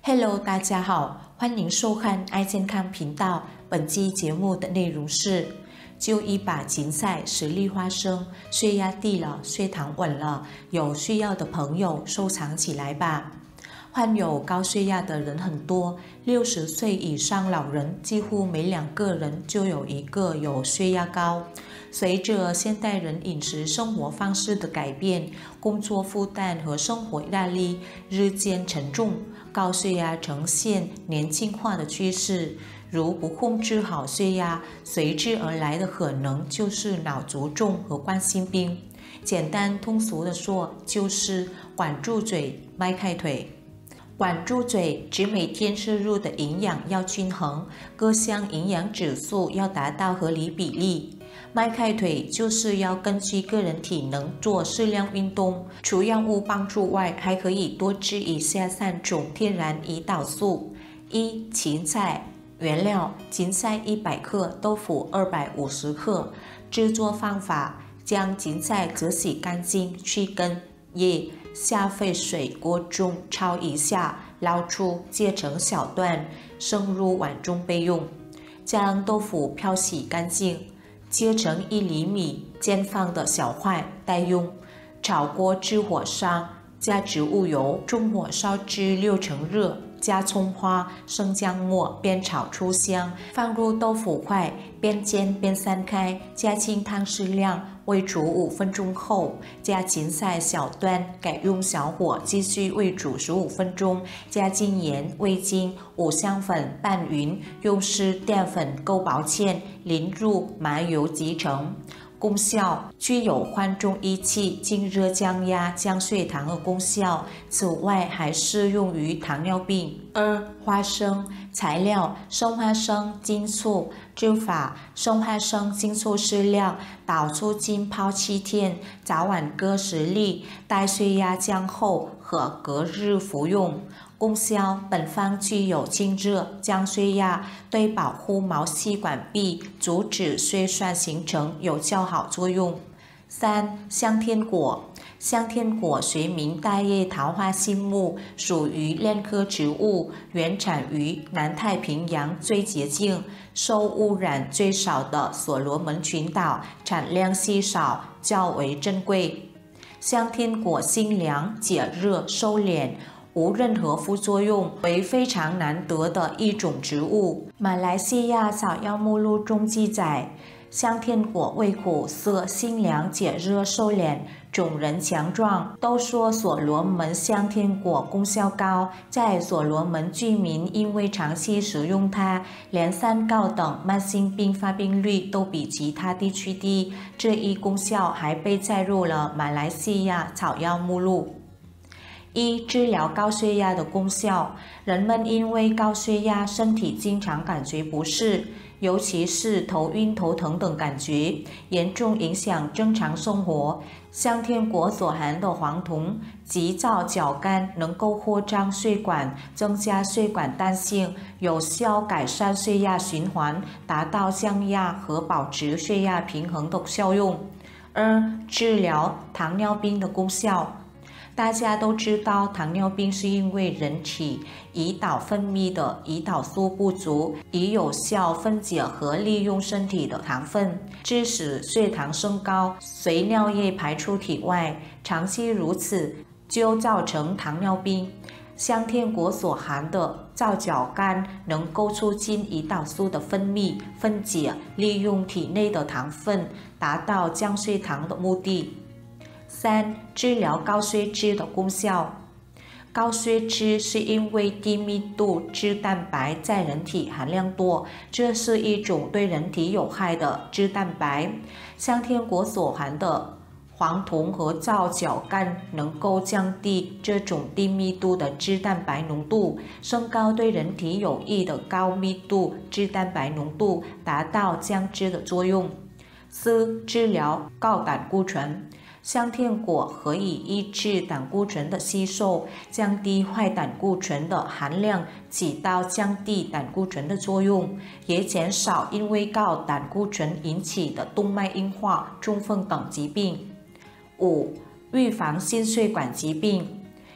Hello， 大家好，欢迎收看爱健康频道。本期节目的内容是：就一把芹菜、10粒花生，血压低了，血糖稳了，有需要的朋友收藏起来吧。患有高血压的人很多，60岁以上老人几乎每2个人就有1个有血压高。随着现代人饮食生活方式的改变，工作负担和生活压力日渐沉重，高血压呈现年轻化的趋势。如不控制好血压，随之而来的可能就是脑卒中和冠心病。简单通俗的说，就是管住嘴，迈开腿。管住嘴指每天摄入的营养要均衡，各项营养指数要达到合理比例。迈开腿就是要根据个人体能做适量运动，除药物帮助外，还可以多吃以下3种天然胰岛素。1. 芹菜。原料：芹菜100克，豆腐250克。制作方法：将芹菜折洗干净，去根叶，下沸水锅中焯一下，捞出，切成小段，盛入碗中备用。将豆腐漂洗干净，切成1厘米见方的小块，待用。炒锅至火上，加植物油，中火烧至6成热。加葱花、生姜末，煸炒出香，放入豆腐块，边煎边散开，加清汤适量，煨煮5分钟后，加芹菜小段，改用小火继续煨煮15分钟，加进盐、味精、五香粉拌匀，用湿淀粉勾薄芡，淋入麻油即成。功效：具有缓中益气、静热降压、降血糖的功效。此外，还适用于糖尿病。2. 花生。材料：生花生、金醋。制法：生花生、金醋适量，捣出浸泡7天，早晚各10粒，待血压降后，可隔日服用。功效：本方具有清热、降血压，对保护毛细管壁、阻止血栓形成有较好作用。3. 香天果。香天果学名大叶桃花心木，属于链科植物，原产于南太平洋最洁净、受污染最少的所罗门群岛，产量稀少，较为珍贵。香天果性凉、解热、收敛，无任何副作用，为非常难得的一种植物。马来西亚草药目录中记载，香天果味苦涩、性凉、解热、收敛，种人强壮。都说所罗门香天果功效高，在所罗门居民因为长期食用它，连三高等慢性病发病率都比其他地区低。这一功效还被载入了马来西亚草药目录。1. 治疗高血压的功效。人们因为高血压，身体经常感觉不适，尤其是头晕、头疼等感觉，严重影响正常生活。香天果所含的黄酮急躁角苷，能够扩张血管，增加血管弹性，有效改善血压循环，达到降压和保持血压平衡的效用。2. 治疗糖尿病的功效。大家都知道，糖尿病是因为人体胰岛分泌的胰岛素不足，以有效分解和利用身体的糖分，致使血糖升高，随尿液排出体外，长期如此就造成糖尿病。香天果所含的皂角苷能够促进胰岛素的分泌、分解，利用体内的糖分，达到降血糖的目的。3. 治疗高血脂的功效。高血脂是因为低密度脂蛋白在人体含量多，这是一种对人体有害的脂蛋白。香天果所含的黄酮和皂角苷能够降低这种低密度的脂蛋白浓度，升高对人体有益的高密度脂蛋白浓度，达到降脂的作用。4. 治疗高胆固醇。香天果可以抑制胆固醇的吸收，降低坏胆固醇的含量，起到降低胆固醇的作用，也减少因为高胆固醇引起的动脉硬化、中风等疾病。5. 预防心血管疾病。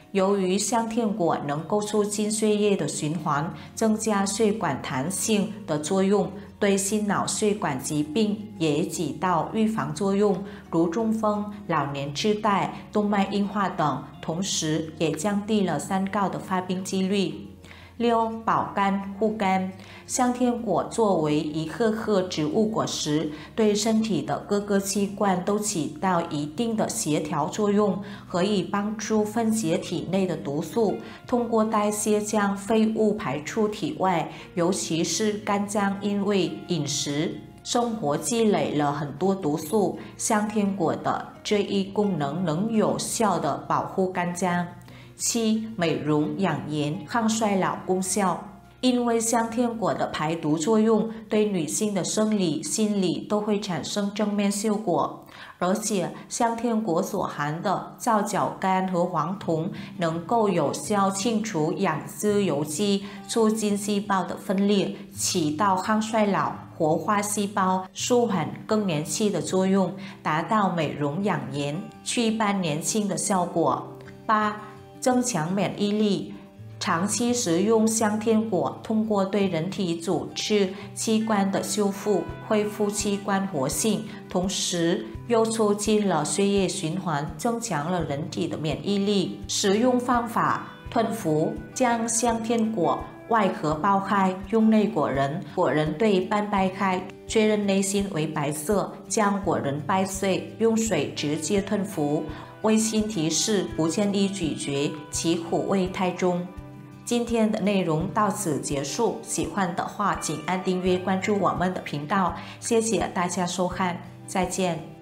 由于香天果能够促进血液的循环，增加血管弹性的作用，对心脑血管疾病也起到预防作用，如中风、老年痴呆、动脉硬化等，同时也降低了三高的发病几率。6. 保肝护肝。香天果作为一棵棵植物果实，对身体的各个器官都起到一定的协调作用，可以帮助分解体内的毒素，通过代谢将废物排出体外，尤其是肝脏因为饮食生活积累了很多毒素，香天果的这一功能能有效地保护肝脏。7. 美容养颜抗衰老功效。因为香天果的排毒作用，对女性的生理、心理都会产生正面效果。而且香天果所含的皂角苷和黄酮能够有效清除氧自由基，促进细胞的分裂，起到抗衰老、活化细胞、舒缓更年期的作用，达到美容养颜、祛斑年轻的效果。8. 增强免疫力。长期食用香天果，通过对人体组织器官的修复，恢复器官活性，同时又促进了血液循环，增强了人体的免疫力。食用方法：吞服，将香天果外壳剥开，用内果仁，果仁对半掰开，确认内心为白色，将果仁掰碎，用水直接吞服。温馨提示：不建议咀嚼，其苦味太重。今天的内容到此结束，喜欢的话请按订阅关注我们的频道，谢谢大家收看，再见。